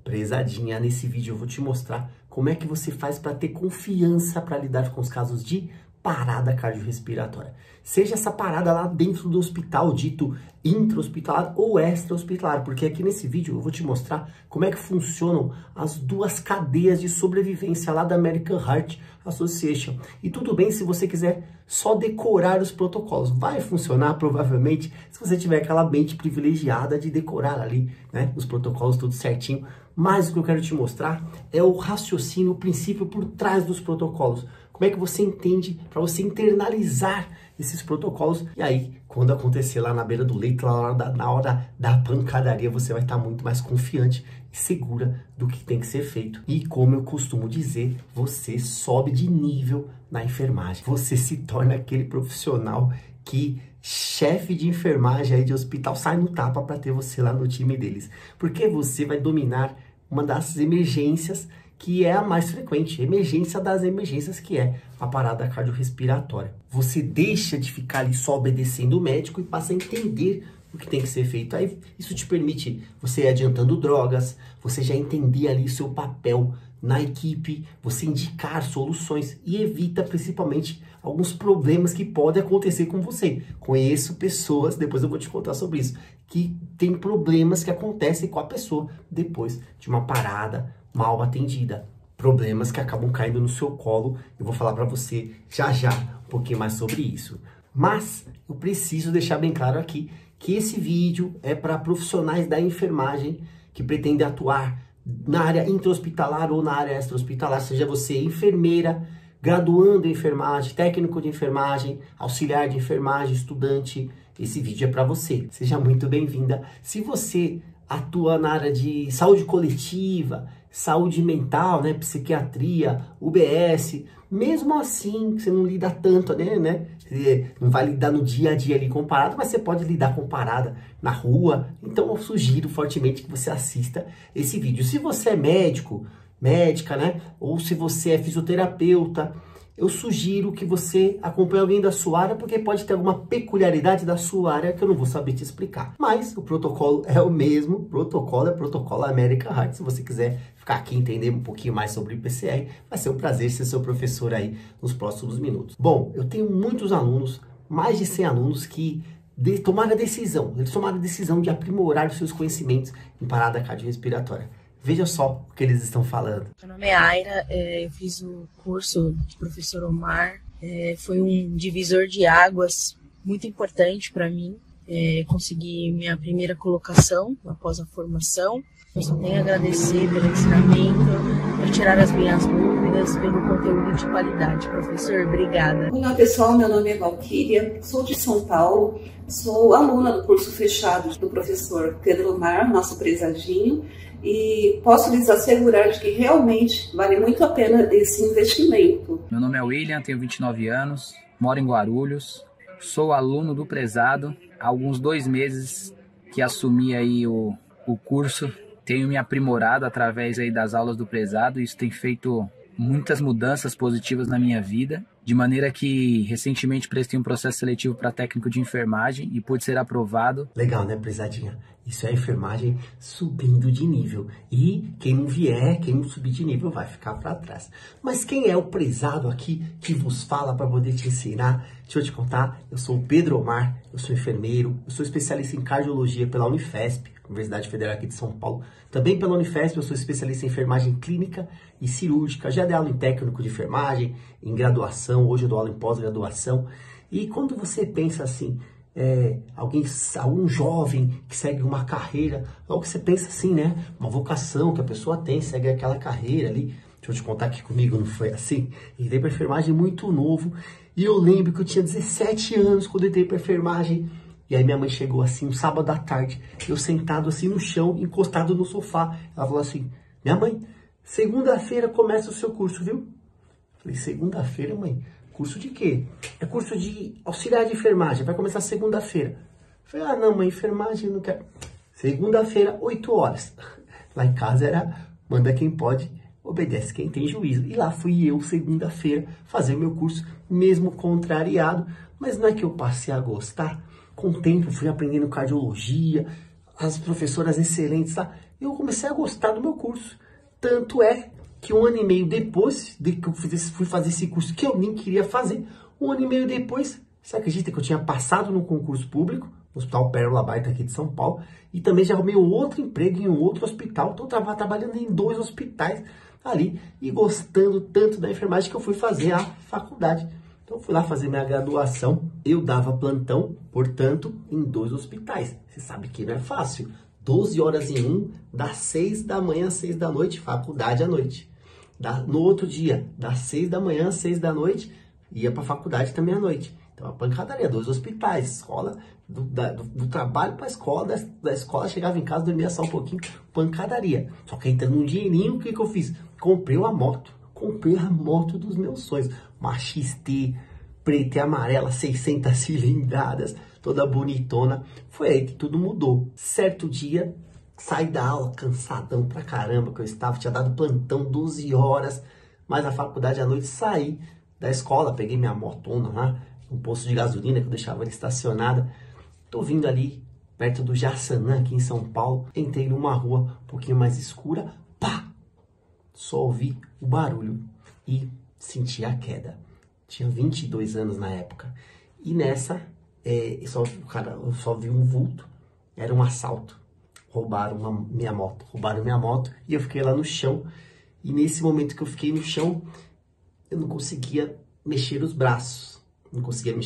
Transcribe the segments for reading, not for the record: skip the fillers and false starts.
Prezadinha, nesse vídeo eu vou te mostrar como é que você faz para ter confiança para lidar com os casos de parada cardiorrespiratória. Seja essa parada lá dentro do hospital, dito intra-hospitalar ou extra-hospitalar, porque aqui nesse vídeo eu vou te mostrar como é que funcionam as duas cadeias de sobrevivência lá da American Heart Association. E tudo bem se você quiser só decorar os protocolos. Vai funcionar provavelmente se você tiver aquela mente privilegiada de decorar ali, né, os protocolos tudo certinho. Mas o que eu quero te mostrar é o raciocínio, o princípio por trás dos protocolos. Como é que você entende para você internalizar esses protocolos. E aí, quando acontecer lá na beira do leito, na hora da pancadaria, você vai estar muito mais confiante e segura do que tem que ser feito. E como eu costumo dizer, você sobe de nível na enfermagem. Você se torna aquele profissional que chefe de enfermagem aí de hospital sai no tapa para ter você lá no time deles. Porque você vai dominar uma das emergências que é a mais frequente, emergência das emergências, que é a parada cardiorrespiratória. Você deixa de ficar ali só obedecendo o médico e passa a entender o que tem que ser feito. Aí isso te permite você ir adiantando drogas, você já entender ali o seu papel na equipe, você indicar soluções e evita principalmente alguns problemas que podem acontecer com você. Conheço pessoas, depois eu vou te contar sobre isso, que tem problemas que acontecem com a pessoa depois de uma parada mal atendida. Problemas que acabam caindo no seu colo. Eu vou falar para você já um pouquinho mais sobre isso. Mas eu preciso deixar bem claro aqui que esse vídeo é para profissionais da enfermagem que pretendem atuar na área intra-hospitalar ou na área extra-hospitalar, seja você enfermeira, graduando em enfermagem, técnico de enfermagem, auxiliar de enfermagem, estudante. Esse vídeo é para você. Seja muito bem-vinda. Se você atua na área de saúde coletiva, saúde mental, né, psiquiatria, UBS, mesmo assim, você não lida tanto, né? Você não vai lidar no dia a dia ali com parada, mas você pode lidar com parada na rua. Então eu sugiro fortemente que você assista esse vídeo. Se você é médico, médica, né, ou se você é fisioterapeuta, eu sugiro que você acompanhe alguém da sua área, porque pode ter alguma peculiaridade da sua área que eu não vou saber te explicar. Mas o protocolo é o mesmo, protocolo é protocolo American Heart. Se você quiser ficar aqui e entender um pouquinho mais sobre o IPCR, vai ser um prazer ser seu professor aí nos próximos minutos. Bom, eu tenho muitos alunos, mais de 100 alunos que tomaram a decisão, de aprimorar os seus conhecimentos em parada cardiorrespiratória. Veja só o que eles estão falando. Meu nome é Aira, eu fiz o curso do professor Omar, foi um divisor de águas muito importante para mim. Consegui minha primeira colocação após a formação. Eu só tenho a agradecer pelo ensinamento, por tirar as minhas dúvidas, pelo conteúdo de qualidade. Professor, obrigada. Olá pessoal, meu nome é Valquíria, sou de São Paulo, sou aluna do curso fechado do professor Pedro Omar, nosso prezadinho, e posso lhes assegurar de que realmente vale muito a pena esse investimento. Meu nome é William, tenho 29 anos, moro em Guarulhos, sou aluno do prezado, há alguns 2 meses que assumi aí o curso, tenho me aprimorado através aí das aulas do prezado, isso tem feito muitas mudanças positivas na minha vida, de maneira que recentemente prestei um processo seletivo para técnico de enfermagem e pude ser aprovado. Legal, né, prezadinha? Isso é a enfermagem subindo de nível. E quem não vier, quem não subir de nível vai ficar para trás. Mas quem é o prezado aqui que vos fala para poder te ensinar? Deixa eu te contar, eu sou o Pedro Omar, eu sou enfermeiro, eu sou especialista em cardiologia pela Unifesp, Universidade Federal aqui de São Paulo. Também pela Unifesp eu sou especialista em enfermagem clínica e cirúrgica. Já dei aula em técnico de enfermagem, em graduação, hoje eu dou aula em pós-graduação. E quando você pensa assim, algum jovem que segue uma carreira, logo que você pensa assim, né? Uma vocação que a pessoa tem, segue aquela carreira ali. Deixa eu te contar que comigo não foi assim. Eu entrei para enfermagem muito novo e eu lembro que eu tinha 17 anos quando eu entrei para enfermagem. E aí minha mãe chegou assim, um sábado à tarde, eu sentado assim no chão, encostado no sofá. Ela falou assim, minha mãe, segunda-feira começa o seu curso, viu? Eu falei, segunda-feira, mãe? Curso de quê? É curso de auxiliar de enfermagem, vai começar segunda-feira. Eu falei, ah não mãe, enfermagem eu não quero. Segunda-feira, 8 horas. Lá em casa era, manda quem pode, obedece quem tem juízo. E lá fui eu, segunda-feira, fazer meu curso, mesmo contrariado. Mas não é que eu passei a gostar. Com o tempo fui aprendendo cardiologia, as professoras excelentes lá. eu comecei a gostar do meu curso. Tanto é que 1 ano e meio depois de que eu fui fazer esse curso que eu nem queria fazer, 1 ano e meio depois, você acredita que eu tinha passado no concurso público, no Hospital Pérola Baita aqui de São Paulo, e também já arrumei outro emprego em um outro hospital. Então eu estava trabalhando em 2 hospitais ali e gostando tanto da enfermagem que eu fui fazer a faculdade. Então eu fui lá fazer minha graduação, eu dava plantão, portanto, em 2 hospitais. Você sabe que não é fácil. 12 horas em um, das 6 da manhã às 6 da noite, faculdade à noite. No outro dia, das 6 da manhã às 6 da noite, ia para a faculdade também à noite. Então, a pancadaria, 2 hospitais, escola, do trabalho para a escola, da escola chegava em casa, dormia só um pouquinho, pancadaria. Só que entrando um dinheirinho, o que eu fiz? Comprei a moto dos meus sonhos, uma XT, preta e amarela, 600 cilindradas, toda bonitona. Foi aí que tudo mudou. Certo dia, saí da aula, cansadão pra caramba que eu estava, tinha dado plantão 12 horas, mas na faculdade à noite saí da escola, peguei minha motona lá, um posto de gasolina que eu deixava ela estacionada. Tô vindo ali perto do Jaçanã, aqui em São Paulo. Entrei numa rua um pouquinho mais escura, pá! Só ouvi o barulho e senti a queda. Tinha 22 anos na época. E nessa, eu só vi um vulto. Era um assalto. Roubaram minha moto e eu fiquei lá no chão. E nesse momento que eu fiquei no chão, eu não conseguia mexer os braços. Não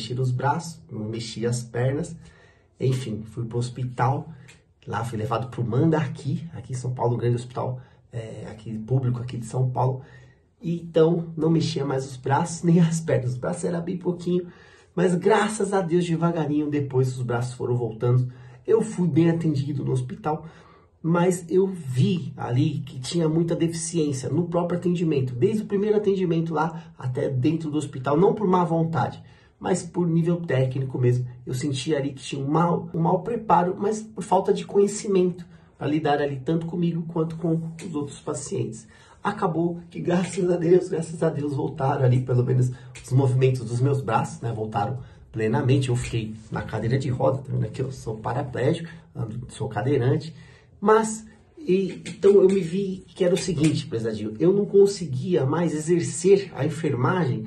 mexia as pernas. Enfim, fui pro hospital. Lá fui levado pro Mandarqui, aqui em São Paulo, um grande hospital aqui, público aqui de São Paulo. E então não mexia mais os braços nem as pernas. Os braços era bem pouquinho, mas graças a Deus, devagarinho, depois os braços foram voltando. Eu fui bem atendido no hospital, mas eu vi ali que tinha muita deficiência no próprio atendimento. Desde o primeiro atendimento lá até dentro do hospital, não por má vontade, mas por nível técnico mesmo. Eu sentia ali que tinha um mau preparo, mas por falta de conhecimento para lidar ali tanto comigo quanto com os outros pacientes. Acabou que, graças a Deus, voltaram ali, pelo menos, os movimentos dos meus braços, né? Voltaram plenamente. Eu fiquei na cadeira de roda, tá vendo aqui? Eu sou paraplégico, sou cadeirante. Mas, então eu me vi que era o seguinte, prezadinho, eu não conseguia mais exercer a enfermagem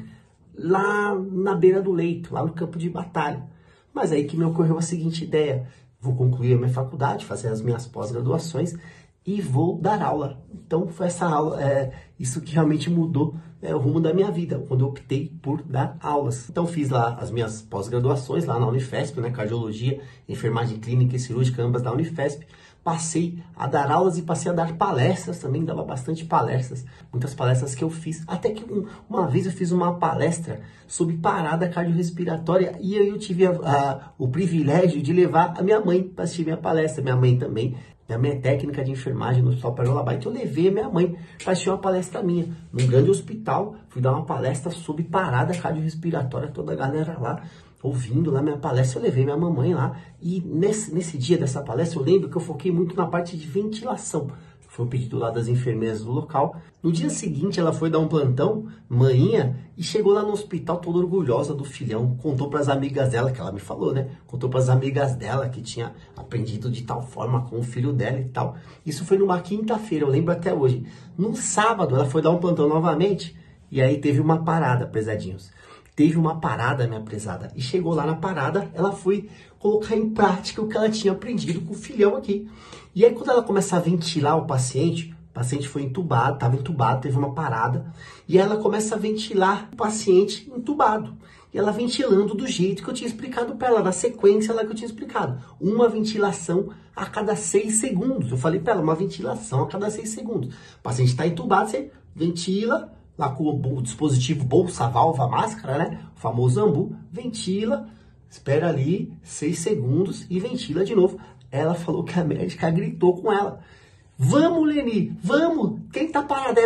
lá na beira do leito, lá no campo de batalha. Mas aí que me ocorreu a seguinte ideia: vou concluir a minha faculdade, fazer as minhas pós-graduações e vou dar aula. Então foi essa aula, isso que realmente mudou o rumo da minha vida, quando eu optei por dar aulas. Então fiz lá as minhas pós-graduações lá na Unifesp, né, cardiologia, enfermagem clínica e cirúrgica, ambas da Unifesp. Passei a dar aulas e passei a dar palestras também, dava bastante palestras, muitas palestras que eu fiz. Até que uma vez eu fiz uma palestra sobre parada cardiorrespiratória e aí eu tive o privilégio de levar a minha mãe para assistir minha palestra. Minha mãe também, minha mãe é técnica de enfermagem no Hospital Pérola Baita. Então eu levei a minha mãe para assistir uma palestra minha, num grande hospital. Fui dar uma palestra sobre parada cardiorrespiratória, toda a galera lá ouvindo lá minha palestra. Eu levei minha mamãe lá e nesse dia dessa palestra eu lembro que eu foquei muito na parte de ventilação. Foi um pedido lá das enfermeiras do local. No dia seguinte ela foi dar um plantão, manhinha, e chegou lá no hospital toda orgulhosa do filhão. Contou para as amigas dela, que ela me falou, né? Contou para as amigas dela que tinha aprendido de tal forma com o filho dela e tal. Isso foi numa quinta-feira, eu lembro até hoje. No sábado ela foi dar um plantão novamente e aí teve uma parada, prezadinhos. Teve uma parada, minha prezada, e chegou lá na parada, ela foi colocar em prática o que ela tinha aprendido com o filhão aqui. E aí quando ela começa a ventilar o paciente foi entubado, estava entubado, teve uma parada, e ela começa a ventilar o paciente entubado. E ela ventilando do jeito que eu tinha explicado para ela, na sequência lá que eu tinha explicado. Uma ventilação a cada 6 segundos. Eu falei para ela, uma ventilação a cada 6 segundos. O paciente está entubado, você ventila, lá com o dispositivo bolsa, válvula, máscara, né? O famoso ambu, ventila, espera ali 6 segundos e ventila de novo. Ela falou que a médica gritou com ela: vamos, Leni, vamos! Quem tá parada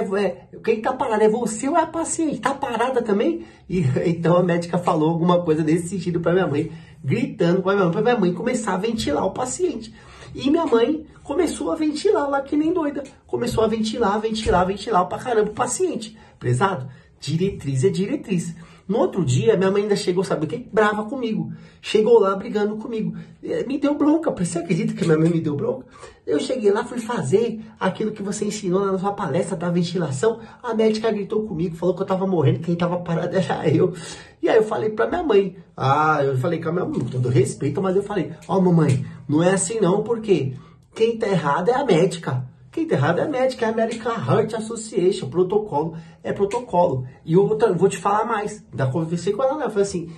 é você ou é a paciente? Tá parada também? E então a médica falou alguma coisa nesse sentido para minha mãe, gritando para minha mãe começar a ventilar o paciente. E minha mãe começou a ventilar lá que nem doida. Começou a ventilar pra caramba o paciente. Prezado, diretriz é diretriz. No outro dia, minha mãe ainda chegou, sabe o quê? Brava comigo. Chegou lá brigando comigo. Me deu bronca. Você acredita que minha mãe me deu bronca? Eu cheguei lá, fui fazer aquilo que você ensinou na sua palestra da ventilação. A médica gritou comigo, falou que eu tava morrendo, quem tava parado era eu. E aí eu falei pra minha mãe. Eu falei com a minha mãe, com todo respeito, mas eu falei, mamãe, não é assim não, porque quem tá errado é a médica. Quem tá errado é a médica, é a American Heart Association, protocolo é protocolo. E outra, vou te falar mais, ainda conversei com ela, eu falei assim,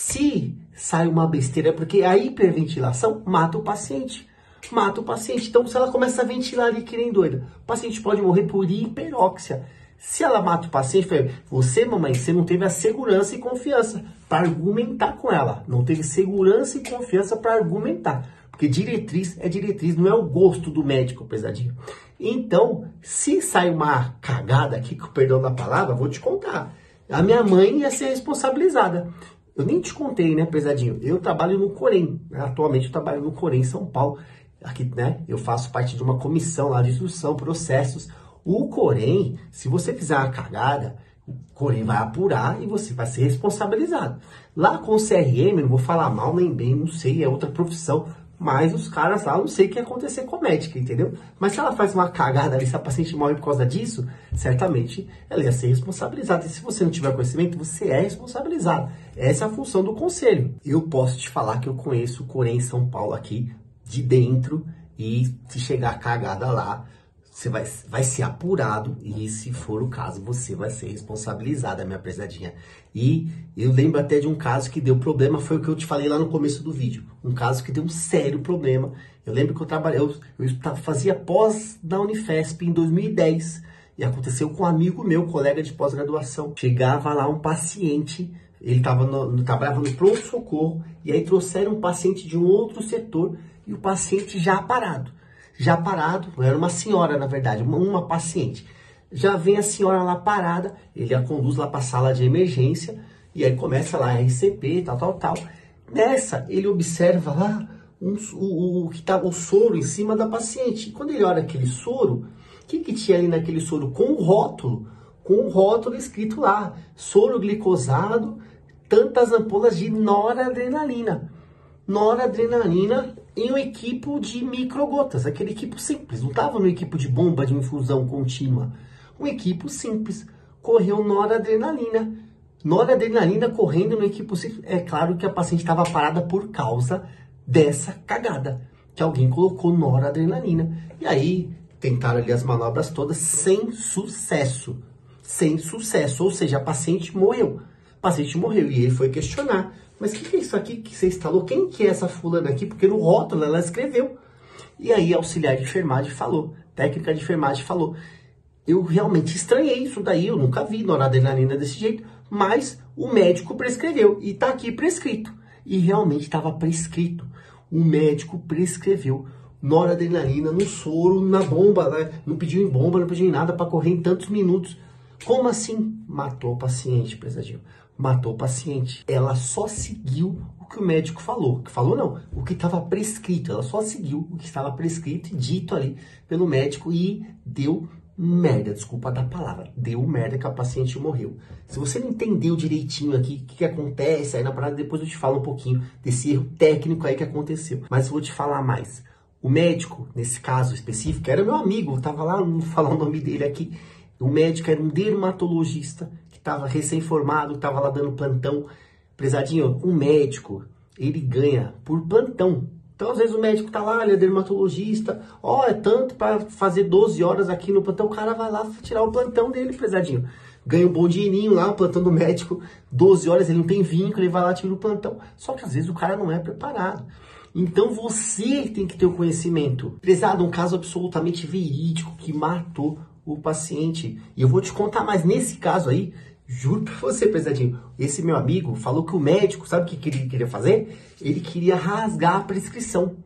se sai uma besteira, é porque a hiperventilação mata o paciente. Mata o paciente. Então, se ela começa a ventilar ali que nem doida, o paciente pode morrer por hiperóxia. Se ela mata o paciente, você, mamãe, você não teve a segurança e confiança para argumentar com ela. Não teve segurança e confiança para argumentar. Porque diretriz é diretriz, não é o gosto do médico, pesadinho. Então, se sai uma cagada aqui, com perdão da palavra, vou te contar. A minha mãe ia ser responsabilizada. Eu nem te contei, né, pesadinho? Eu trabalho no Corém. Atualmente eu trabalho no Corém, em São Paulo. Aqui, né, eu faço parte de uma comissão lá de instrução, processos. O Corém, se você fizer uma cagada, o Corém vai apurar e você vai ser responsabilizado. Lá com o CRM, não vou falar mal nem bem, não sei, é outra profissão. Mas os caras lá, não sei o que ia acontecer com a médica, entendeu? Mas se ela faz uma cagada ali, se a paciente morre por causa disso, certamente ela ia ser responsabilizada. E se você não tiver conhecimento, você é responsabilizado. Essa é a função do conselho. Eu posso te falar que eu conheço o Corém em São Paulo aqui, de dentro, e se chegar a cagada lá, você vai ser apurado e, se for o caso, você vai ser responsabilizada, minha prezadinha. E eu lembro até de um caso que deu problema, foi o que eu te falei lá no começo do vídeo. Um caso que deu um sério problema. Eu lembro que eu fazia pós na Unifesp em 2010. E aconteceu com um amigo meu, colega de pós-graduação. Chegava lá um paciente, ele trabalhava no pronto-socorro, e aí trouxeram um paciente de um outro setor, e o paciente já parado, era uma senhora, na verdade, uma paciente. Já vem a senhora lá parada, ele a conduz lá para a sala de emergência, e aí começa lá a RCP, tal. Nessa, ele observa lá o soro em cima da paciente. E quando ele olha aquele soro, o que tinha ali naquele soro? Com um rótulo escrito lá, soro glicosado, tantas ampolas de noradrenalina. Noradrenalina em um equipo de microgotas, aquele equipo simples, não estava no equipo de bomba de infusão contínua, um equipo simples, correu noradrenalina correndo no equipo simples. É claro que a paciente estava parada por causa dessa cagada, que alguém colocou noradrenalina, e aí tentaram ali as manobras todas sem sucesso, ou seja, a paciente morreu, e ele foi questionar, mas o que é isso aqui que você instalou? Quem que é essa fulana aqui? Porque no rótulo ela escreveu. E aí a auxiliar de enfermagem falou, técnica de enfermagem falou, eu realmente estranhei isso daí, eu nunca vi noradrenalina desse jeito, mas o médico prescreveu, e tá aqui prescrito. E realmente estava prescrito. O médico prescreveu noradrenalina no soro, na bomba, né? Não pediu em bomba, não pediu em nada para correr em tantos minutos. Como assim? Matou o paciente, pesadinho. Matou o paciente. Ela só seguiu o que o médico falou. Que falou não, o que estava prescrito. Ela só seguiu o que estava prescrito e dito ali pelo médico e deu merda, desculpa da palavra. Deu merda que a paciente morreu. Se você não entendeu direitinho aqui o que acontece, aí na parada depois eu te falo um pouquinho desse erro técnico aí que aconteceu. Mas eu vou te falar mais. O médico, nesse caso específico, era meu amigo, eu tava lá, não vou falar o nome dele aqui. O médico era um dermatologista que estava recém-formado, estava lá dando plantão. Prezadinho, um médico, ele ganha por plantão. Então, às vezes o médico tá lá, ele é dermatologista, é tanto para fazer 12 horas aqui no plantão, o cara vai lá tirar o plantão dele, prezadinho. Ganha um bom dinheirinho lá, o plantão do médico, 12 horas, ele não tem vínculo, ele vai lá tirar o plantão. Só que às vezes o cara não é preparado. Então você tem que ter o conhecimento. Prezado, um caso absolutamente verídico que matou o paciente. E eu vou te contar mais nesse caso aí, juro pra você, pesadinho. Esse meu amigo falou que o médico, sabe o que ele queria fazer? Ele queria rasgar a prescrição.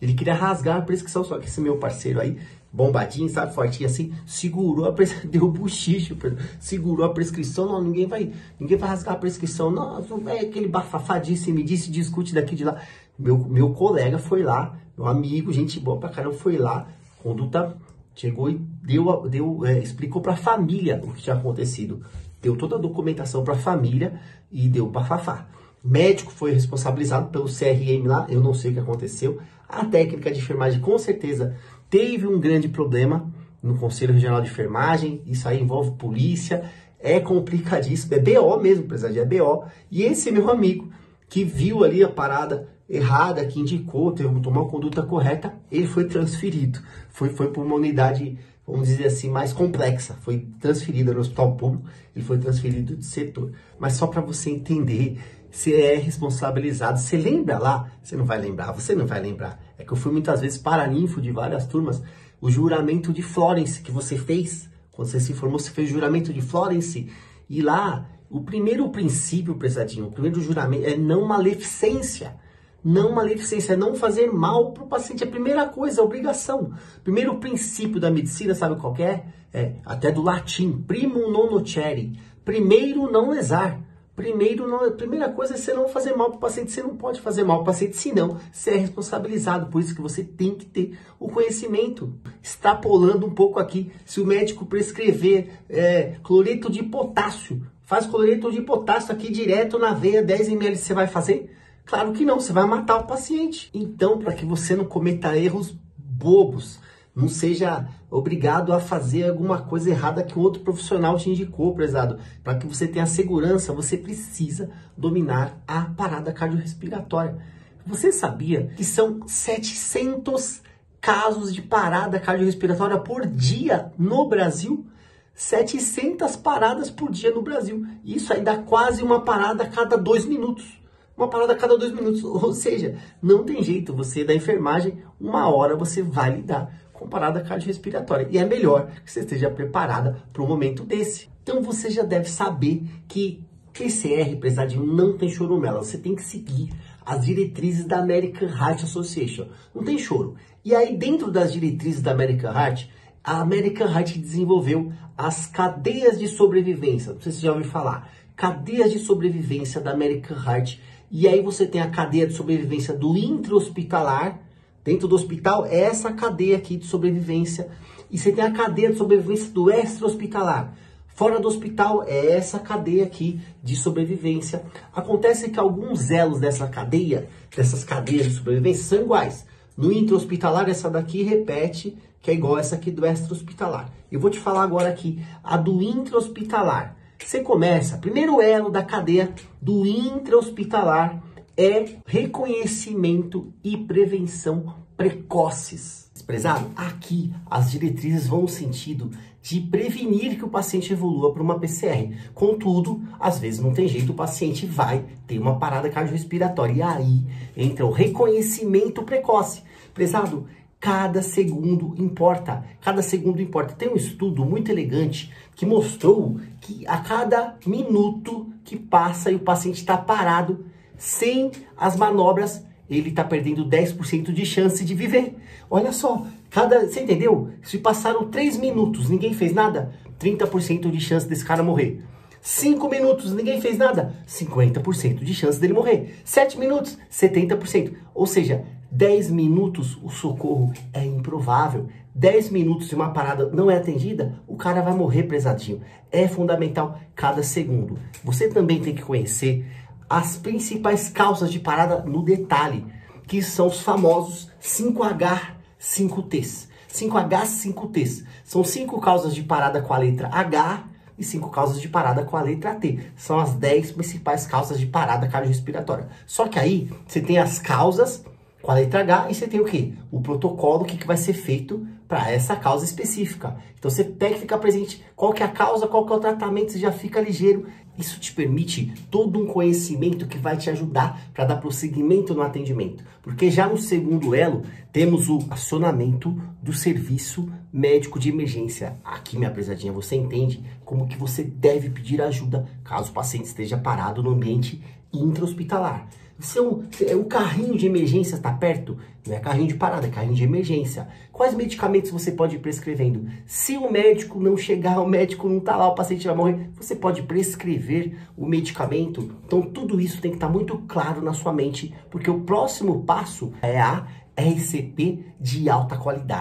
Só que esse meu parceiro aí, bombadinho, sabe, fortinho assim, segurou a prescrição, deu buchicho, segurou a prescrição. Não, ninguém vai rasgar a prescrição. Não, é aquele bafafá disse, me disse, discute daqui de lá. Meu colega foi lá, meu amigo, gente boa pra caramba, foi lá, conduta chegou e explicou para a família o que tinha acontecido. Deu toda a documentação para a família e deu bafafá. O médico foi responsabilizado pelo CRM lá, eu não sei o que aconteceu. A técnica de enfermagem com certeza teve um grande problema no Conselho Regional de Enfermagem, isso aí envolve polícia, é complicadíssimo, é BO mesmo, precisar é BO. E esse meu amigo que viu ali a parada errada, que indicou, teve que tomar uma conduta correta, ele foi transferido, foi para uma unidade, vamos dizer assim, mais complexa, foi transferido no hospital público, ele foi transferido de setor. Mas só para você entender, você é responsabilizado, você lembra lá? Você não vai lembrar, é que eu fui muitas vezes paraninfo de várias turmas, o juramento de Florence que você fez, quando você se formou, você fez o juramento de Florence, e lá, o primeiro princípio, prezadinho, o primeiro juramento é não maleficência. Não maleficência, é não fazer mal para o paciente. É a primeira coisa, a obrigação. Primeiro princípio da medicina, sabe qual que é? É até do latim, primum non nocere. Primeiro não lesar. Primeira coisa é você não fazer mal para o paciente. Você não pode fazer mal para o paciente, senão você é responsabilizado. Por isso que você tem que ter o conhecimento. Extrapolando um pouco aqui, se o médico prescrever cloreto de potássio, faz cloreto de potássio aqui direto na veia, 10 ml, você vai fazer? Claro que não, você vai matar o paciente. Então, para que você não cometa erros bobos, não seja obrigado a fazer alguma coisa errada que o outro profissional te indicou, prezado. Para que você tenha segurança, você precisa dominar a parada cardiorrespiratória. Você sabia que são 700 casos de parada cardiorrespiratória por dia no Brasil? 700 paradas por dia no Brasil. Isso aí dá quase uma parada a cada 2 minutos. Uma parada a cada 2 minutos, ou seja, não tem jeito, você da enfermagem, 1 hora você vai lidar com parada cardiorrespiratória. E é melhor que você esteja preparada para um momento desse. Então você já deve saber que PCR, prezadinho, não tem choromela. Você tem que seguir as diretrizes da American Heart Association. Não tem choro. E aí dentro das diretrizes da American Heart, a American Heart desenvolveu as cadeias de sobrevivência. Não sei se você já ouviu falar. Cadeias de sobrevivência da American Heart. E aí você tem a cadeia de sobrevivência do intra-hospitalar, dentro do hospital, é essa cadeia aqui de sobrevivência. E você tem a cadeia de sobrevivência do extra-hospitalar. Fora do hospital, é essa cadeia aqui de sobrevivência. Acontece que alguns elos dessas cadeias de sobrevivência, são iguais. No intra-hospitalar, essa daqui repete, que é igual essa aqui do extra-hospitalar. Eu vou te falar agora aqui, a do intra-hospitalar. Você começa, primeiro elo da cadeia do intra-hospitalar é reconhecimento e prevenção precoces. Prezado, aqui as diretrizes vão no sentido de prevenir que o paciente evolua para uma PCR. Contudo, às vezes não tem jeito, o paciente vai ter uma parada cardiorrespiratória. E aí entra o reconhecimento precoce. Prezado, cada segundo importa. Cada segundo importa. Tem um estudo muito elegante que mostrou que a cada minuto que passa e o paciente está parado, sem as manobras, ele está perdendo 10% de chance de viver. Olha só, você entendeu? Se passaram 3 minutos, ninguém fez nada, 30% de chance desse cara morrer. 5 minutos, ninguém fez nada, 50% de chance dele morrer. 7 minutos, 70%. Ou seja, 10 minutos o socorro é improvável. 10 minutos de uma parada não é atendida, o cara vai morrer, prezadinho. É fundamental cada segundo. Você também tem que conhecer as principais causas de parada no detalhe, que são os famosos 5H, 5Ts. 5H, 5Ts. São 5 causas de parada com a letra H e 5 causas de parada com a letra T. São as 10 principais causas de parada cardiorrespiratória. Só que aí você tem as causas com a letra H e você tem o quê? O protocolo, o que vai ser feito para essa causa específica. Então você tem que ficar presente qual que é a causa, qual que é o tratamento, você já fica ligeiro. Isso te permite todo um conhecimento que vai te ajudar para dar prosseguimento no atendimento. Porque já no segundo elo, temos o acionamento do serviço médico de emergência. Aqui, minha prezadinha, você entende como que você deve pedir ajuda caso o paciente esteja parado no ambiente intra-hospitalar. O carrinho de emergência está perto? Não é carrinho de parada, é carrinho de emergência. Quais medicamentos você pode ir prescrevendo? Se o médico não chegar, o médico não está lá, o paciente vai morrer, você pode prescrever o medicamento. Então tudo isso tem que estar muito claro na sua mente, porque o próximo passo é a RCP de alta qualidade.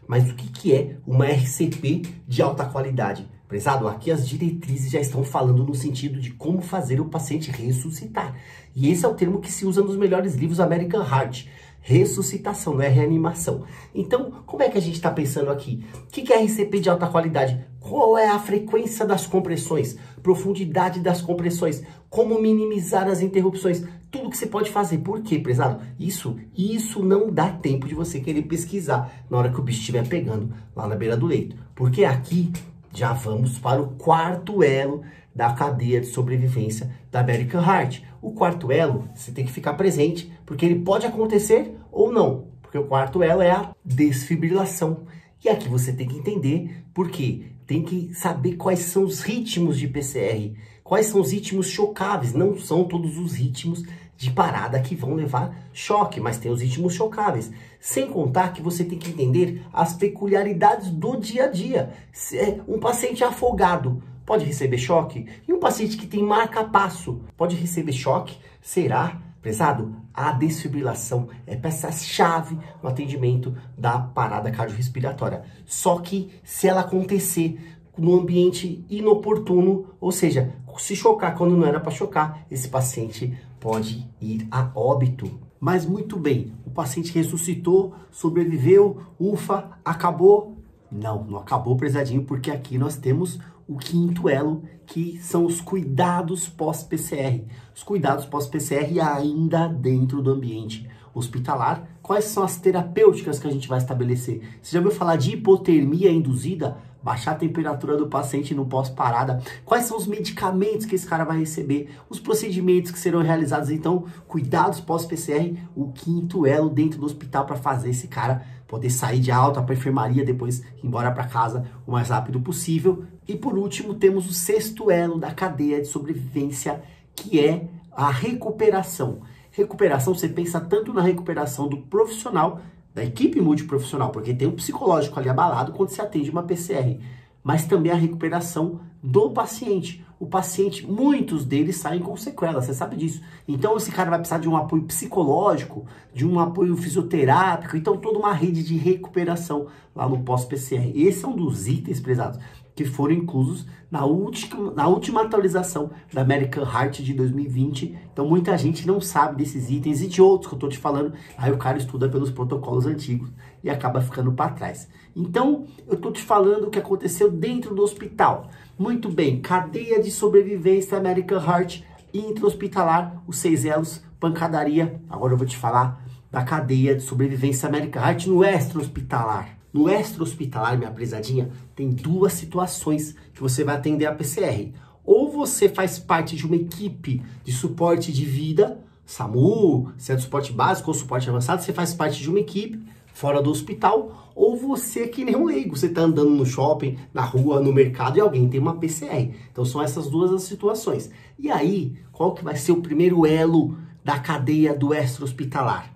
Mas o que é uma RCP de alta qualidade? Prezado, aqui as diretrizes já estão falando no sentido de como fazer o paciente ressuscitar. E esse é o termo que se usa nos melhores livros American Heart. Ressuscitação, não é reanimação. Então, como é que a gente está pensando aqui? O que é RCP de alta qualidade? Qual é a frequência das compressões? Profundidade das compressões? Como minimizar as interrupções? Tudo que você pode fazer. Por quê, prezado? Isso não dá tempo de você querer pesquisar na hora que o bicho estiver pegando lá na beira do leito. Porque aqui já vamos para o quarto elo da cadeia de sobrevivência da American Heart. O quarto elo, você tem que ficar presente, porque ele pode acontecer ou não. Porque o quarto elo é a desfibrilação. E aqui você tem que entender por quê. Tem que saber quais são os ritmos de PCR. Quais são os ritmos chocáveis. Não são todos os ritmos de parada que vão levar choque, mas tem os ritmos chocáveis. Sem contar que você tem que entender as peculiaridades do dia a dia. Um paciente afogado pode receber choque? E um paciente que tem marca-passo pode receber choque? Será, prezado? A desfibrilação é peça-chave no atendimento da parada cardiorrespiratória. Só que se ela acontecer no ambiente inoportuno, ou seja, se chocar quando não era para chocar, esse paciente pode ir a óbito. Mas muito bem, o paciente ressuscitou, sobreviveu, ufa, acabou? Não acabou, prezadinho, porque aqui nós temos o quinto elo, que são os cuidados pós-PCR. Os cuidados pós-PCR ainda dentro do ambiente hospitalar. Quais são as terapêuticas que a gente vai estabelecer? Você já ouviu falar de hipotermia induzida? Baixar a temperatura do paciente no pós-parada. Quais são os medicamentos que esse cara vai receber? Os procedimentos que serão realizados. Então, cuidados pós-PCR, o quinto elo dentro do hospital para fazer esse cara poder sair de alta para a enfermaria, depois ir embora para casa o mais rápido possível. E por último, temos o sexto elo da cadeia de sobrevivência, que é a recuperação. Recuperação, você pensa tanto na recuperação do profissional, da equipe multiprofissional, porque tem um psicológico ali abalado quando se atende uma PCR, mas também a recuperação do paciente. O paciente, muitos deles saem com sequelas, você sabe disso. Então esse cara vai precisar de um apoio psicológico, de um apoio fisioterápico, então toda uma rede de recuperação lá no pós-PCR. Esse é um dos itens, prezados, que foram inclusos na última atualização da American Heart de 2020. Então muita gente não sabe desses itens e de outros que eu tô te falando. Aí o cara estuda pelos protocolos antigos e acaba ficando para trás. Então eu tô te falando o que aconteceu dentro do hospital. Muito bem, cadeia de sobrevivência American Heart intra-hospitalar, os 6 elos, pancadaria. Agora eu vou te falar da cadeia de sobrevivência American Heart no extra-hospitalar. No extra-hospitalar, minha prezadinha, tem duas situações que você vai atender a PCR. Ou você faz parte de uma equipe de suporte de vida, SAMU, se é do suporte básico ou suporte avançado, você faz parte de uma equipe fora do hospital, ou você é que nem um leigo, você está andando no shopping, na rua, no mercado e alguém tem uma PCR. Então são essas duas as situações. E aí, qual que vai ser o primeiro elo da cadeia do extra-hospitalar?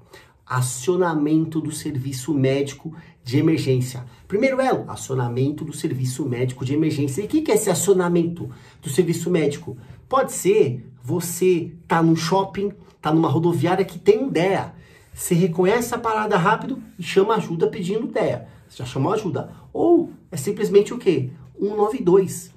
Acionamento do serviço médico de emergência. Primeiro elo, acionamento do serviço médico de emergência. E o que é esse acionamento do serviço médico? Pode ser você tá no shopping, tá numa rodoviária que tem um DEA. Você reconhece a parada rápido e chama ajuda pedindo DEA. Você já chamou ajuda. Ou é simplesmente o quê? 192.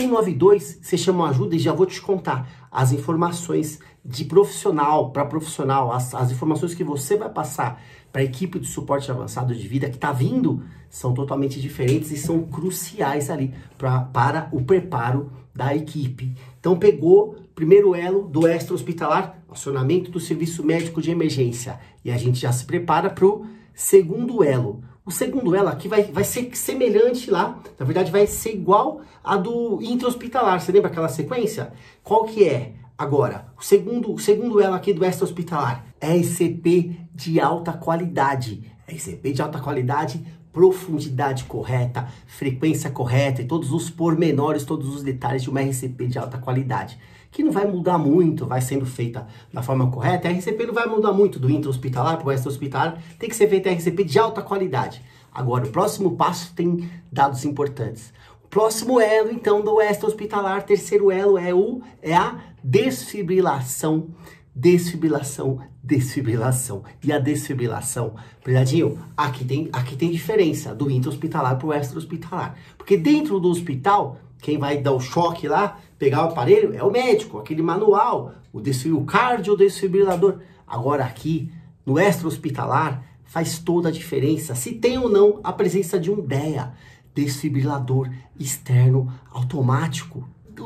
192, você chama ajuda e já vou te contar as informações de profissional para profissional, as informações que você vai passar para a equipe de suporte avançado de vida que está vindo, são totalmente diferentes e são cruciais ali para o preparo da equipe. Então pegou primeiro elo do extra-hospitalar, acionamento do serviço médico de emergência. E a gente já se prepara para o segundo elo. O segundo elo aqui vai ser semelhante lá, na verdade vai ser igual a do intra-hospitalar. Você lembra aquela sequência? Qual que é? Agora, o segundo elo aqui do extra-hospitalar é RCP de alta qualidade. RCP de alta qualidade, profundidade correta, frequência correta e todos os pormenores, todos os detalhes de uma RCP de alta qualidade. Que não vai mudar muito, vai sendo feita da forma correta. A RCP não vai mudar muito do intra-hospitalar para o extra-hospitalar, tem que ser feita a RCP de alta qualidade. Agora, o próximo passo tem dados importantes. O próximo elo, então, do extra-hospitalar, terceiro elo, é a desfibrilação desfibrilação, desfibrilação. E a desfibrilação, prezadinho, aqui tem diferença do intra-hospitalar para o extra-hospitalar. Porque dentro do hospital, quem vai dar o choque lá, pegar o aparelho, é o médico, aquele manual, o cardio, o desfibrilador. Agora aqui, no extra-hospitalar, faz toda a diferença, se tem ou não a presença de um DEA, desfibrilador externo automático.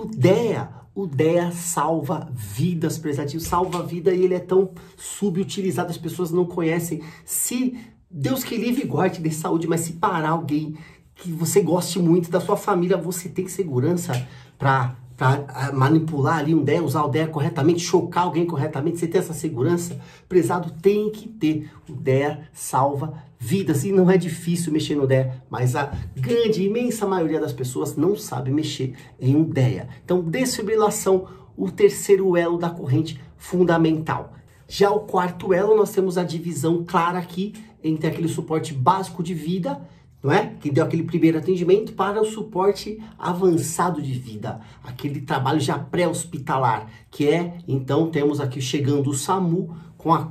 O DEA salva vidas, prezadinho, salva vida, e ele é tão subutilizado, as pessoas não conhecem. Se Deus que livre e guarde de saúde, mas se parar alguém que você goste muito da sua família, você tem segurança para manipular ali um DEA, usar o DEA corretamente, chocar alguém corretamente, você tem essa segurança? Prezado, tem que ter. O DEA salva vidas, e não é difícil mexer no DEA, mas a grande, imensa maioria das pessoas não sabe mexer em um DEA. Então, desfibrilação, o terceiro elo da corrente fundamental. Já o quarto elo, nós temos a divisão clara aqui entre aquele suporte básico de vida, não é? Que deu aquele primeiro atendimento, para o suporte avançado de vida, aquele trabalho já pré-hospitalar, que é, então, temos aqui chegando o SAMU com o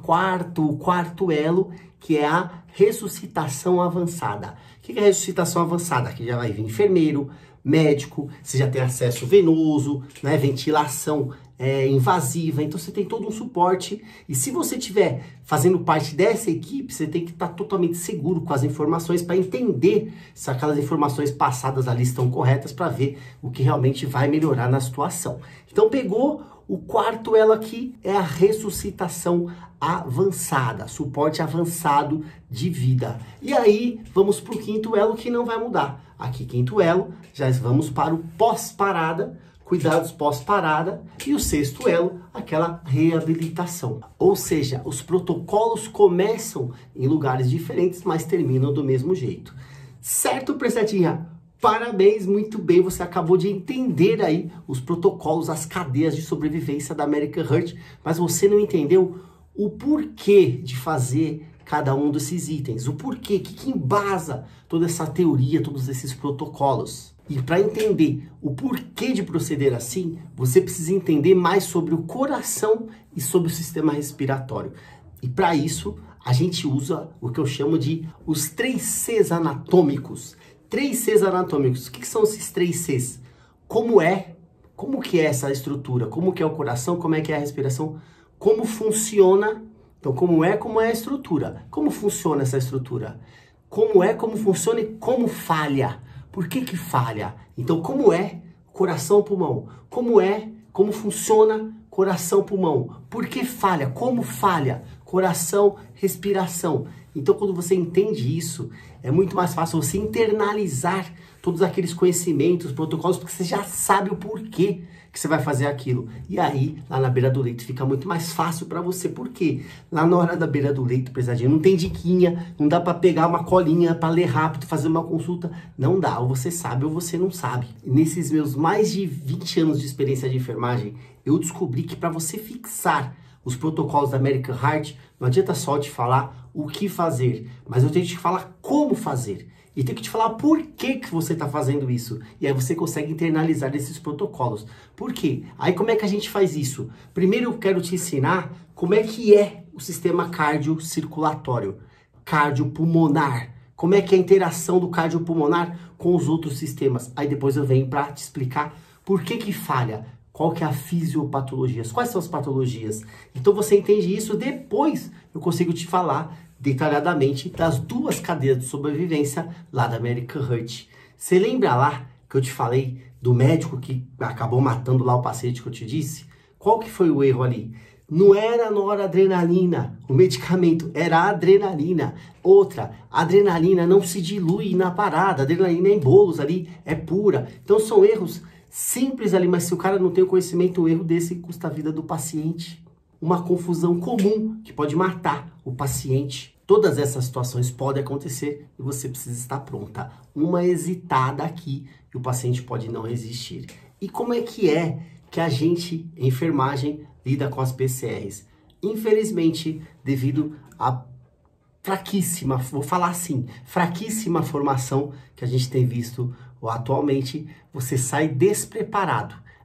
quarto elo, que é a ressuscitação avançada. O que é a ressuscitação avançada? Aqui já vai vir enfermeiro, médico, você já tem acesso venoso, né, ventilação invasiva, então você tem todo um suporte, e se você estiver fazendo parte dessa equipe, você tem que estar totalmente seguro com as informações para entender se aquelas informações passadas ali estão corretas, para ver o que realmente vai melhorar na situação. Então pegou o quarto elo aqui, é a ressuscitação avançada, suporte avançado de vida. E aí vamos para o quinto elo, que não vai mudar. Aqui quinto elo, já vamos para o pós-parada, cuidados pós-parada, e o sexto elo, aquela reabilitação. Ou seja, os protocolos começam em lugares diferentes, mas terminam do mesmo jeito. Certo, presetinha? Parabéns, muito bem, você acabou de entender aí os protocolos, as cadeias de sobrevivência da American Heart, mas você não entendeu o porquê de fazer cada um desses itens, o porquê, que embasa toda essa teoria, todos esses protocolos. E para entender o porquê de proceder assim, você precisa entender mais sobre o coração e sobre o sistema respiratório. E para isso, a gente usa o que eu chamo de os 3 Cs anatômicos. 3 Cs anatômicos. O que são esses 3 Cs? Como que é essa estrutura? Como que é o coração? Como é que é a respiração? Como funciona? Então, como é a estrutura? Como funciona essa estrutura? Como funciona e como falha? Por que falha? Então, como é coração, pulmão? Como funciona coração, pulmão? Por que falha? Como falha? Coração, respiração. Então, quando você entende isso, é muito mais fácil você internalizar todos aqueles conhecimentos, protocolos, porque você já sabe o porquê que você vai fazer aquilo. E aí, lá na beira do leito, fica muito mais fácil para você. Por quê? Lá na hora da beira do leito, pesadinho, não tem diquinha, não dá para pegar uma colinha para ler rápido, fazer uma consulta. Não dá, ou você sabe ou você não sabe. E nesses meus mais de 20 anos de experiência de enfermagem, eu descobri que para você fixar os protocolos da American Heart, não adianta só te falar o que fazer, mas eu tenho que te falar como fazer. E tenho que te falar por que você está fazendo isso. E aí você consegue internalizar esses protocolos. Por quê? Aí como é que a gente faz isso? Primeiro eu quero te ensinar como é que é o sistema cardiocirculatório, cardiopulmonar. Como é que é a interação do cardiopulmonar com os outros sistemas. Aí depois eu venho para te explicar por que falha. Qual que é a fisiopatologia? Quais são as patologias? Então você entende isso, depois eu consigo te falar detalhadamente das 2 cadeias de sobrevivência lá da American Heart. Você lembra lá que eu te falei do médico que acabou matando lá o paciente que eu te disse? Qual que foi o erro ali? Não era noradrenalina, o medicamento, era a adrenalina. Outra, a adrenalina não se dilui na parada, a adrenalina é em bolos ali, é pura. Então são erros simples ali, mas se o cara não tem o conhecimento, o erro desse custa a vida do paciente. Uma confusão comum que pode matar o paciente. Todas essas situações podem acontecer e você precisa estar pronta. Uma hesitada aqui e o paciente pode não resistir. E como é que a gente, enfermagem, lida com as PCRs? Infelizmente, devido a fraquíssima, vou falar assim, fraquíssima formação que a gente tem visto atualmente, você sai despreparado.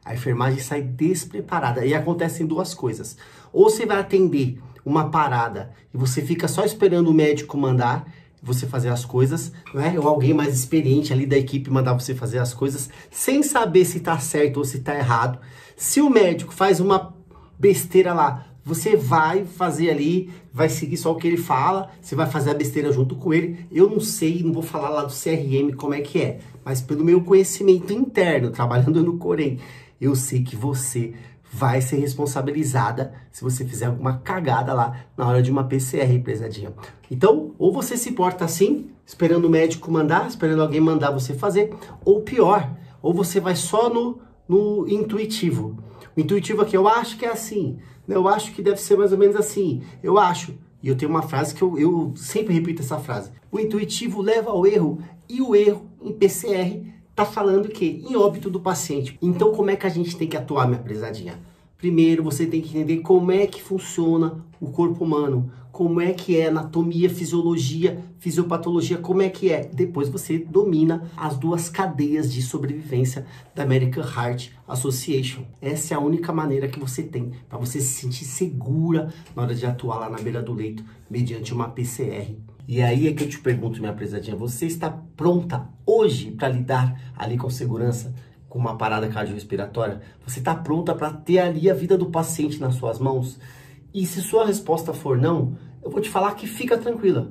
A enfermagem sai despreparada e acontecem duas coisas. Ou você vai atender uma parada e você fica só esperando o médico mandar você fazer as coisas, né? Ou alguém mais experiente ali da equipe mandar você fazer as coisas sem saber se tá certo ou se tá errado. Se o médico faz uma besteira lá, você vai fazer ali, vai seguir só o que ele fala, você vai fazer a besteira junto com ele. Eu não sei, não vou falar lá do CRM como é que é, mas pelo meu conhecimento interno, trabalhando no Corém, eu sei que você vai ser responsabilizada se você fizer alguma cagada lá na hora de uma PCR, prezadinha. Então, ou você se porta assim, esperando o médico mandar, esperando alguém mandar você fazer, ou pior, ou você vai só no intuitivo. O intuitivo aqui, eu acho que é assim, eu acho que deve ser mais ou menos assim, eu acho. E eu tenho uma frase que eu sempre repito essa frase. O intuitivo leva ao erro, e o erro em PCR tá falando que em óbito do paciente. Então, como é que a gente tem que atuar, minha prezadinha? Primeiro, você tem que entender como é que funciona o corpo humano, como é que é anatomia, fisiologia, fisiopatologia, como é que é. Depois você domina as duas cadeias de sobrevivência da American Heart Association. Essa é a única maneira que você tem para você se sentir segura na hora de atuar lá na beira do leito, mediante uma PCR. E aí é que eu te pergunto, minha prezadinha, você está pronta hoje para lidar ali com segurança, com uma parada cardiorrespiratória? Você está pronta para ter ali a vida do paciente nas suas mãos? E se sua resposta for não, eu vou te falar que fica tranquila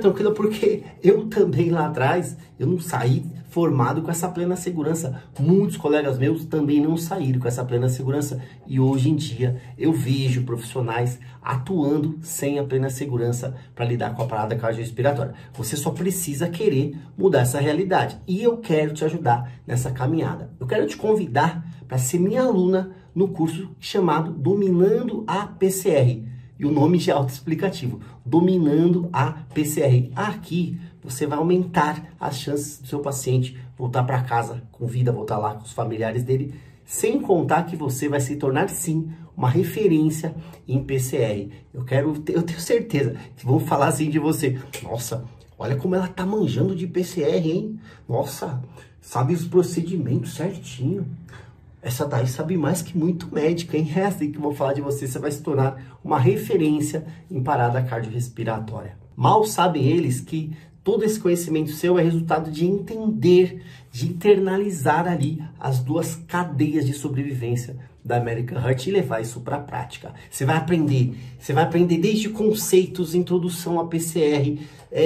porque eu também lá atrás, eu não saí formado com essa plena segurança. Muitos colegas meus também não saíram com essa plena segurança e hoje em dia eu vejo profissionais atuando sem a plena segurança para lidar com a parada cardiorrespiratória. Você só precisa querer mudar essa realidade e eu quero te ajudar nessa caminhada. Eu quero te convidar para ser minha aluna no curso chamado Dominando a PCR. E o nome já é autoexplicativo, Dominando a PCR. Aqui você vai aumentar as chances do seu paciente voltar para casa com vida, voltar lá com os familiares dele, sem contar que você vai se tornar sim uma referência em PCR. Eu tenho certeza que vão falar assim de você. Nossa, olha como ela tá manjando de PCR, hein? Nossa, sabe os procedimentos certinho. Essa daí sabe mais que muito médico, hein? É assim que vão falar de você, você vai se tornar uma referência em parada cardiorrespiratória. Mal sabem eles que todo esse conhecimento seu é resultado de entender, de internalizar ali as duas cadeias de sobrevivência da American Heart e levar isso para a prática. Você vai aprender desde conceitos, introdução à PCR,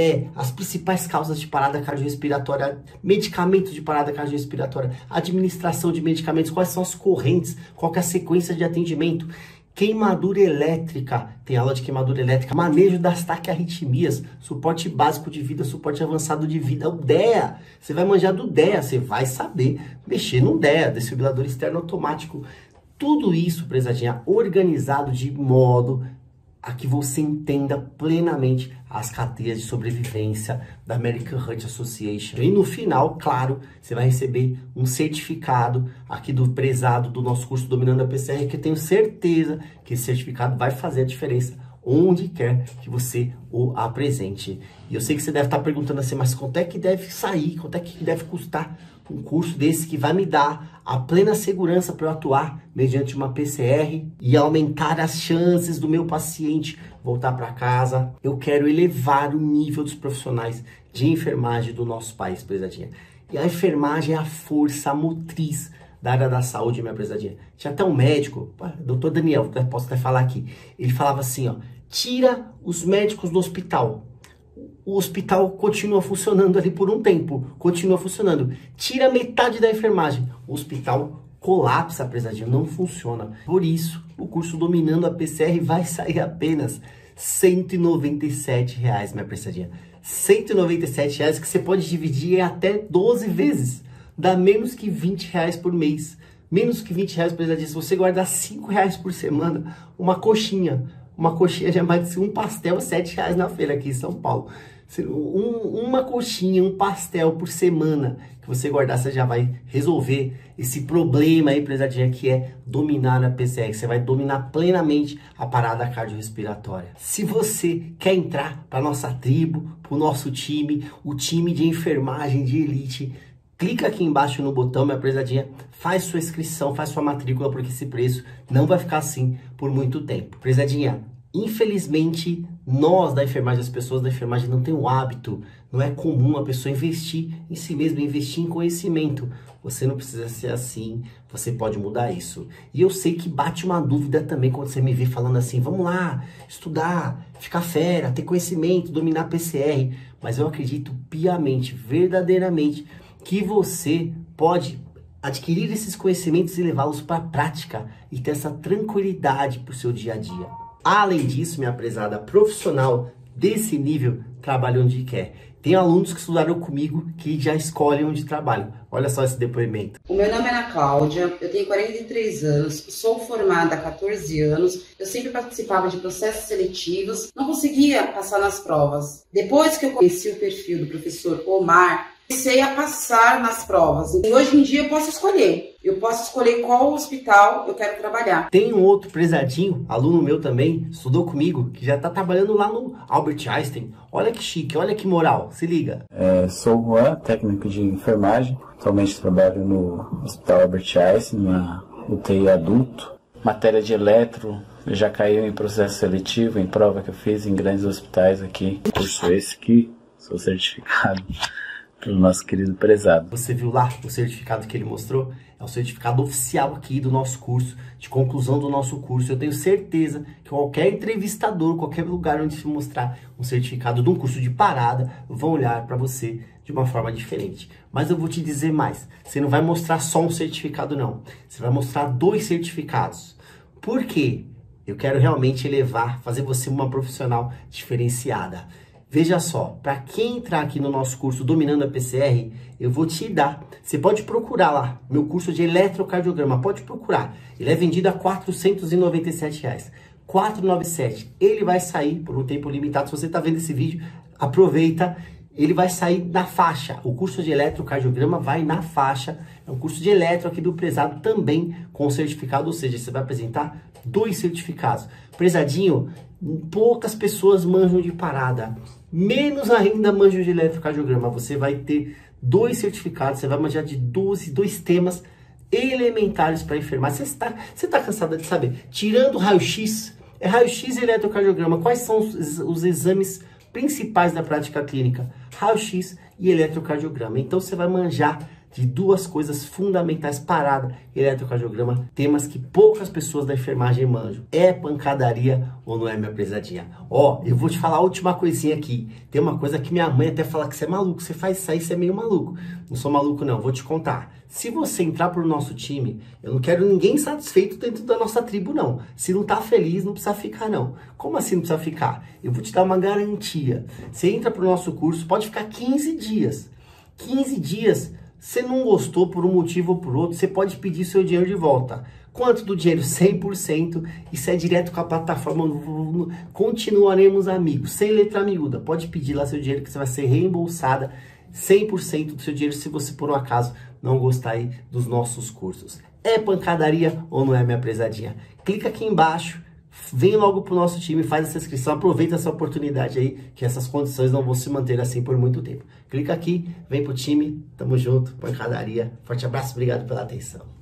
as principais causas de parada cardiorrespiratória, medicamentos de parada cardiorrespiratória, administração de medicamentos, quais são as correntes, qual que é a sequência de atendimento, queimadura elétrica, tem aula de queimadura elétrica, manejo das taquiarritmias, suporte básico de vida, suporte avançado de vida, o DEA, você vai manjar do DEA, você vai saber mexer no DEA, desfibrilador externo automático. Tudo isso, prezadinha, organizado de modo a que você entenda plenamente as cadeias de sobrevivência da American Heart Association. E no final, claro, você vai receber um certificado aqui do prezado do nosso curso Dominando a PCR, que eu tenho certeza que esse certificado vai fazer a diferença onde quer que você o apresente. E eu sei que você deve estar perguntando assim, mas quanto é que deve sair, quanto é que deve custar um curso desse que vai me dar a plena segurança para eu atuar mediante uma PCR e aumentar as chances do meu paciente voltar para casa? Eu quero elevar o nível dos profissionais de enfermagem do nosso país, prezadinha. E a enfermagem é a força motriz da área da saúde, minha prezadinha. Tinha até um médico, doutor Daniel, posso até falar aqui, ele falava assim, ó, tira os médicos do hospital. O hospital continua funcionando ali por um tempo, continua funcionando. Tira metade da enfermagem, o hospital colapsa, prezadinho, não funciona. Por isso, o curso Dominando a PCR vai sair apenas R$ 197, minha prezadinha. R$ 197 que você pode dividir em até 12 vezes. Dá menos que R$ 20 por mês. Menos que R$ 20, prezadinha. Se você guardar R$ 5 por semana, uma coxinha já é mais de um pastel, R$ 7 na feira aqui em São Paulo. Uma coxinha, um pastel por semana que você guardar, você já vai resolver esse problema aí, prezadinha, que é dominar a PCR. Você vai dominar plenamente a parada cardiorrespiratória. Se você quer entrar para nossa tribo, para o nosso time, o time de enfermagem de elite, clica aqui embaixo no botão, minha prezadinha, faz sua inscrição, faz sua matrícula, porque esse preço não vai ficar assim por muito tempo. Prezadinha, infelizmente, nós da enfermagem, as pessoas da enfermagem não tem o hábito, não é comum a pessoa investir em si mesma, investir em conhecimento. Você não precisa ser assim, você pode mudar isso. E eu sei que bate uma dúvida também quando você me vê falando assim, vamos lá, estudar, ficar fera, ter conhecimento, dominar PCR. Mas eu acredito piamente, verdadeiramente, que você pode adquirir esses conhecimentos e levá-los para a prática e ter essa tranquilidade para o seu dia a dia. Além disso, minha prezada, profissional desse nível trabalha onde quer. Tem alunos que estudaram comigo que já escolhem onde trabalham. Olha só esse depoimento. O meu nome é Ana Cláudia, eu tenho 43 anos, sou formada há 14 anos. Eu sempre participava de processos seletivos, não conseguia passar nas provas. Depois que eu conheci o perfil do professor Omar, comecei a passar nas provas. E hoje em dia eu posso escolher. Eu posso escolher qual hospital eu quero trabalhar. Tem um outro prezadinho, aluno meu também, estudou comigo, que já está trabalhando lá no Albert Einstein. Olha que chique, olha que moral, se liga. Sou o Juan, técnico de enfermagem. Atualmente trabalho no Hospital Albert Einstein, na UTI adulto. Matéria de eletro, já caiu em processo seletivo, em prova que eu fiz em grandes hospitais aqui. Curso esse que sou certificado pelo nosso querido prezado. Você viu lá o certificado que ele mostrou? É o certificado oficial aqui do nosso curso, de conclusão do nosso curso. Eu tenho certeza que qualquer entrevistador, qualquer lugar onde se mostrar um certificado de um curso de parada, vão olhar para você de uma forma diferente. Mas eu vou te dizer mais, você não vai mostrar só um certificado não, você vai mostrar 2 certificados. Por quê? Eu quero realmente elevar, fazer você uma profissional diferenciada. Veja só, para quem entrar aqui no nosso curso Dominando a PCR, eu vou te dar. Você pode procurar lá, meu curso de eletrocardiograma, pode procurar. Ele é vendido a R$ 497. R$ 497. Ele vai sair por um tempo limitado. Se você está vendo esse vídeo, aproveita. Ele vai sair na faixa. O curso de eletrocardiograma vai na faixa. É um curso de eletro aqui do prezado também com certificado, ou seja, você vai apresentar 2 certificados. Prezadinho, poucas pessoas manjam de parada, menos ainda manjam de eletrocardiograma. Você vai ter 2 certificados, você vai manjar de 2 temas elementares para enfermagem. Você tá cansada de saber? Tirando raio-x, raio-x e eletrocardiograma, quais são os exames principais da prática clínica? Raio-x e eletrocardiograma. Então você vai manjar de 2 coisas fundamentais, parada e eletrocardiograma, temas que poucas pessoas da enfermagem manjam. É pancadaria ou não é, minha prezadinha? Ó, eu vou te falar a última coisinha aqui. Tem uma coisa que minha mãe até fala que você é maluco, você faz isso aí, você é meio maluco. Não sou maluco não, vou te contar. Se você entrar pro nosso time, eu não quero ninguém satisfeito dentro da nossa tribo não. Se não tá feliz, não precisa ficar não. Como assim não precisa ficar? Eu vou te dar uma garantia. Você entra pro nosso curso, pode ficar 15 dias. 15 dias... Você não gostou por um motivo ou por outro, você pode pedir seu dinheiro de volta. Quanto do dinheiro? 100%. Isso é direto com a plataforma. Continuaremos amigos, sem letra miúda. Pode pedir lá seu dinheiro que você vai ser reembolsada 100% do seu dinheiro se você por um acaso não gostar aí dos nossos cursos. É pancadaria ou não é, minha prezadinha? Clica aqui embaixo. Vem logo pro nosso time, faz essa inscrição, aproveita essa oportunidade aí, que essas condições não vão se manter assim por muito tempo. Clica aqui, vem pro time, tamo junto, pancadaria. Forte abraço, obrigado pela atenção.